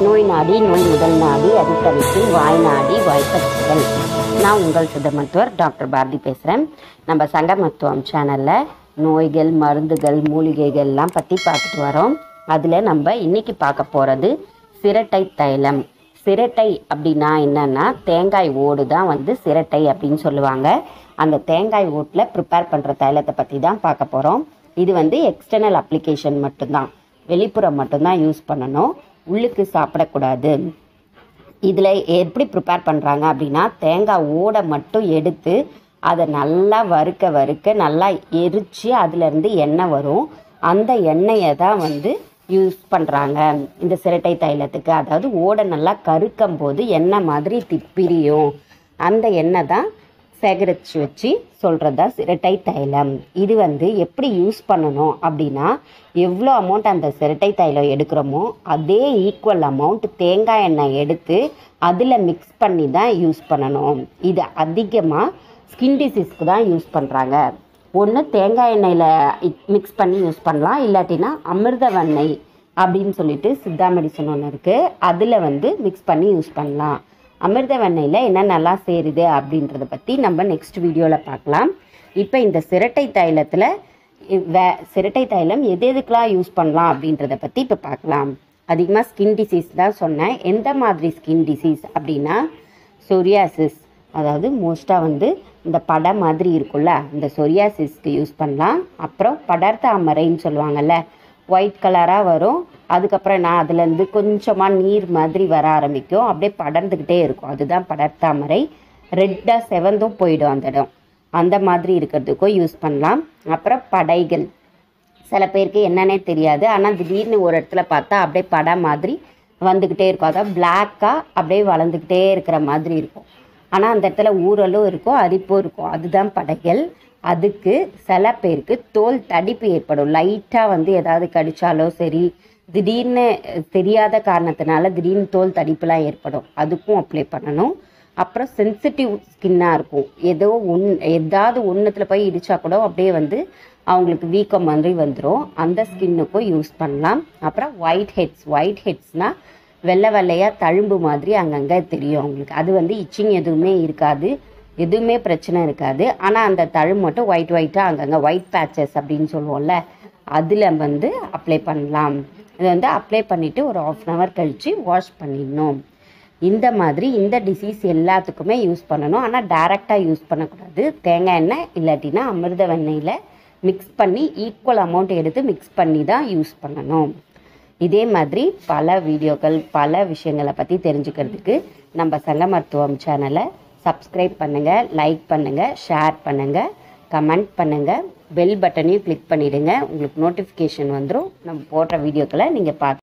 நோய் நாடி நோய் முதல் நாடி அது தவிர்த்து வாய் நாடி வாய்ப்பற்றல். நான் உங்கள் சித்த மருத்துவர் டாக்டர் பாரதி பேசுகிறேன். நம்ம சங்க மருத்துவம் சேனலில் நோய்கள், மருந்துகள், மூலிகைகள்லாம் பற்றி பார்த்துட்டு வரோம். அதில் நம்ம இன்றைக்கி பார்க்க போகிறது சிரட்டை தைலம். சிரட்டை அப்படின்னா என்னென்னா தேங்காய் ஓடு தான் சிரட்டை அப்படின்னு சொல்லுவாங்க. அந்த தேங்காய் ஓட்டில் ப்ரிப்பேர் பண்ணுற தைலத்தை பற்றி தான் பார்க்க போகிறோம். இது எக்ஸ்டர்னல் அப்ளிகேஷன் மட்டும்தான், வெளிப்புறம் மட்டும்தான் யூஸ் பண்ணணும், உள்ளுக்கு சாப்பிடக்கூடாது. இதில் எப்படி ப்ரிப்பேர் பண்ணுறாங்க அப்படின்னா தேங்காய் ஓடை மட்டும் எடுத்து அதை நல்லா வறுக்க நல்லா எரித்து அதிலேருந்து எண்ணெய் வரும். அந்த எண்ணெயை தான் யூஸ் பண்ணுறாங்க இந்த சிரட்டை தைலத்துக்கு. அதாவது ஓடை நல்லா கருக்கும் போது எண்ணெய் மாதிரி பிரியும். அந்த எண்ணெய் தான் சேகரித்து வச்சு சொல்கிறது தான் சிரட்டை தைலம். இது எப்படி யூஸ் பண்ணணும் அப்படின்னா எவ்வளோ அமௌண்ட் அந்த சிரட்டை தைலம் எடுக்கிறோமோ அதே ஈக்குவல் அமௌண்ட் தேங்காய் எண்ணெய் எடுத்து அதில் மிக்ஸ் பண்ணி தான் யூஸ் பண்ணணும். இது அதிகமாக ஸ்கின் டிசீஸ்க்கு தான் யூஸ் பண்ணுறாங்க. ஒன்று தேங்காய் எண்ணெயில் மிக்ஸ் பண்ணி யூஸ் பண்ணலாம், இல்லாட்டினா அமிர்தவெண்ணெய் அப்படின்னு சொல்லிட்டு சித்தா மெடிசன் ஒன்று இருக்குது, அதில் மிக்ஸ் பண்ணி யூஸ் பண்ணலாம். அமிர்தவெண்ணெயில் என்ன நல்லா சேருது அப்படின்றத பற்றி நம்ம நெக்ஸ்ட் வீடியோவில் பார்க்கலாம். இப்போ இந்த சிரட்டை தைலத்தில் சிரட்டை தைலம் எதுக்கெலாம் யூஸ் பண்ணலாம் அப்படின்றத பற்றி இப்போ பார்க்கலாம். அதிகமாக ஸ்கின் டிசீஸ் தான் சொன்னேன். எந்த மாதிரி ஸ்கின் டிசீஸ் அப்படின்னா சொரியாசிஸ், அதாவது மோஸ்ட்டாக இந்த படை மாதிரி இருக்குல்ல, இந்த சொரியாசிஸ்க்கு யூஸ் பண்ணலாம். அப்புறம் படர்தாமரைன்னு சொல்லுவாங்கள்ல, ஒயிட் கலராக வரும், அதுக்கப்புறம் அதுலேருந்து கொஞ்சமாக நீர் மாதிரி வர ஆரம்பிக்கும், அப்படியே படர்ந்துக்கிட்டே இருக்கும், அதுதான் படர்தாமரை. ரெட்டாக செவந்தும் போயிடும் அந்த இடம், அந்த மாதிரி இருக்கிறதுக்கும் யூஸ் பண்ணலாம். அப்புறம் படைகள், சில பேருக்கு என்னன்னே தெரியாது, ஆனால் திடீர்னு ஒரு இடத்துல பார்த்தா அப்படியே படை மாதிரி வந்துக்கிட்டே இருக்கும், அதாவது பிளாக்காக அப்படியே வளர்ந்துக்கிட்டே இருக்கிற மாதிரி இருக்கும், ஆனால் அந்த இடத்துல ஊறலும் இருக்கும், அரிப்பும் இருக்கும், அதுதான் படைகள். அதுக்கு சில பேருக்கு தோல் தடிப்பு ஏற்படும், லைட்டாக ஏதாவது கடித்தாலோ சரி, திடீர்னு தெரியாத காரணத்தினால திடீர்னு தோல் தடிப்புலாம் ஏற்படும், அதுக்கும் அப்ளை பண்ணணும். அப்புறம் சென்சிட்டிவ் ஸ்கின்னாக இருக்கும், ஏதாவது ஒன்றுத்தில் போய் இடித்தா கூட அப்படியே அவங்களுக்கு வீக்கம் மாதிரி வந்துடும், அந்த ஸ்கின்னுக்கும் யூஸ் பண்ணலாம். அப்புறம் ஒயிட் ஹெட்ஸ்னால் வெள்ளை வெள்ளையாக தழும்பு மாதிரி அங்கங்கே தெரியும் அவங்களுக்கு. அது இச்சிங் எதுவுமே இருக்காது, எதுவுமே பிரச்சனை இருக்காது, ஆனால் அந்த தழும்பு மட்டும் ஒயிட்டாக அங்கங்கே ஒயிட் பேச்சஸ் அப்படின்னு சொல்லுவோம்ல, அதில் அப்ளை பண்ணலாம். இது அப்ளை பண்ணிவிட்டு ஒரு 1/2 hour கழித்து வாஷ் பண்ணிடணும். இந்த மாதிரி இந்த டிசீஸ் எல்லாத்துக்குமே யூஸ் பண்ணணும், ஆனால் டைரெக்டாக யூஸ் பண்ணக்கூடாது. தேங்காய் எண்ணெய் இல்லாட்டினா அமிர்தவெண்ணெயில் மிக்ஸ் பண்ணி ஈக்குவல் அமௌண்ட் எடுத்து மிக்ஸ் பண்ணி தான் யூஸ் பண்ணணும். இதே மாதிரி பல வீடியோக்கள், பல விஷயங்களை பற்றி தெரிஞ்சுக்கிறதுக்கு நம்ம சங்க மருத்துவம் சேனலை சப்ஸ்கிரைப் பண்ணுங்கள், லைக் பண்ணுங்கள், ஷேர் பண்ணுங்கள், கமெண்ட் பண்ணுங்கள், பெல் பட்டனையும் கிளிக் பண்ணிவிடுங்க. உங்களுக்கு நோட்டிஃபிகேஷன் வந்துடும், நம்ம போடுற வீடியோக்களை நீங்கள் பார்த்து